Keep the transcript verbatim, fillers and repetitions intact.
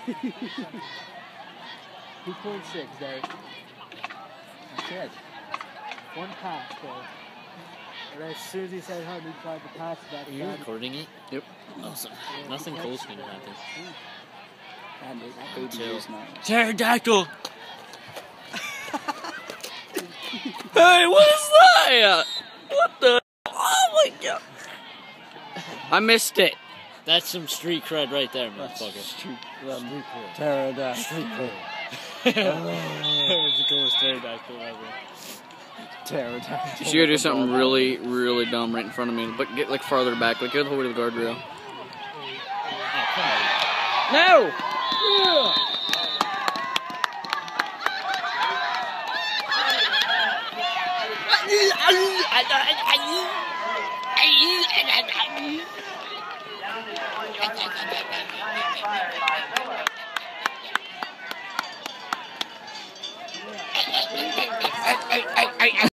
two point six there. That's it. One pass, though. And as soon as he said how he tried to pass that. Are you recording it? Yep. Awesome. Yeah, nothing cool's gonna happen. And that baby is not. Pterodactyl! Hey, what is that? What the? Oh my god! I missed it. That's some street cred right there, motherfucker. Street cred. Pterodactyl. Street cred. That was the coolest pterodactyl ever. Pterodactyl. You should do something really, really dumb right in front of me, but get like farther back, like go the whole way to the guardrail. Oh, come on. No! Yeah.